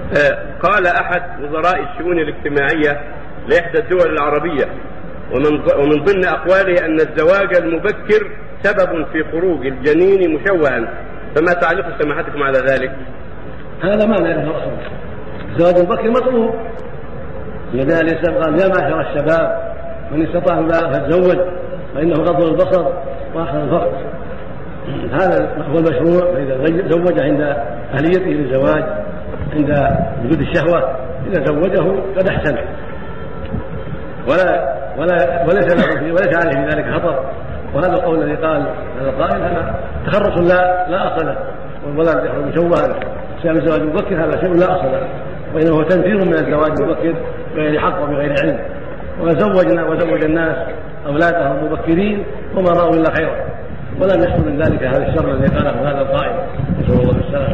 قال أحد وزراء الشؤون الاجتماعية لإحدى الدول العربية ومن ضمن أقواله أن الزواج المبكر سبب في خروج الجنين مشوها، فما تعليق سماحتكم على ذلك؟ هذا ما لا يعرفه أصلا. الزواج المبكر مطلوب، لذلك قال يا معشر الشباب من استطاع الباء فليتزوج فإنه غض البصر وأحسن الفرج. هذا هو المشروع، فإذا زوج عند أهليته للزواج عند وجود الشهوة إذا زوجه قد أحسن، وليس عليه في ذلك خطر. وهذا القول الذي قال هذا القائل هذا تخرص لا أصل له، والولد يخرج مشوها بسبب الزواج المبكر، هذا شيء لا أصل له، وإنه هو تنفير من الزواج المبكر بغير حق وبغير علم. وزوج الناس أولادهم مبكرين وما رأوا إلا خيرا، ولم يحصل من ذلك هذا الشر الذي قاله هذا القائل، نسأل الله السلامة.